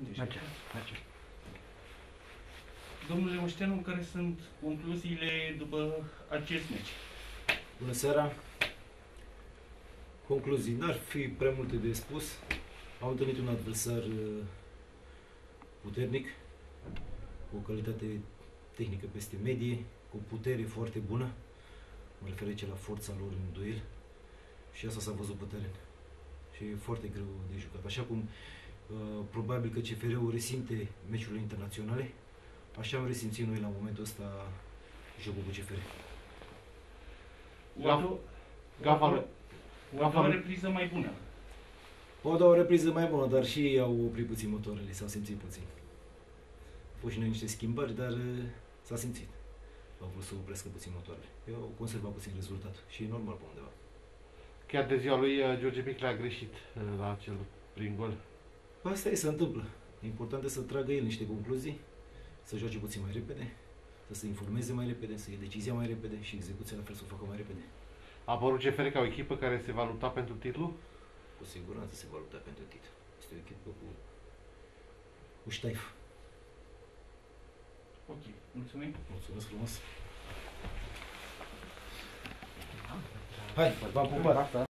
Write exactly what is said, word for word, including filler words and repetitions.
Merge, merge. Domnule Oșteanu, care sunt concluziile după acest meci? Bună seara! Concluzii. N-ar fi prea multe de spus. Am întâlnit un adversar puternic, cu o calitate tehnică peste medie, cu o putere foarte bună. Mă refer aici la forța lor în duel. Și asta s-a văzut pe teren. Și e foarte greu de jucat. Așa cum uh, probabil că C F R-ul resimte meciurile internaționale, așa am resimțit noi la momentul ăsta jocul cu C F R. O a doua repriză mai bună. O a doua repriză mai bună, dar și ei au oprit puțin motoarele, s-au simțit puțin. Au fost și noi niște schimbări, dar s-a simțit. Au vrut să oprească puțin motoarele. Eu au conservat puțin rezultatul și e normal pe undeva. Chiar de ziua lui George Piclea a greșit la acel prin gol. Asta e, se întâmplă. E important să tragă el niște concluzii, să joace puțin mai repede, să se informeze mai repede, să iei decizia mai repede și execuția la fel să o facă mai repede. A apărut C F R ca o echipă care se va lupta pentru titlu? Cu siguranță se va lupta pentru titlu. Este o echipă cu, cu ștaif. Ok, mulțumim. Mulțumesc frumos. Hai, v-am pupat.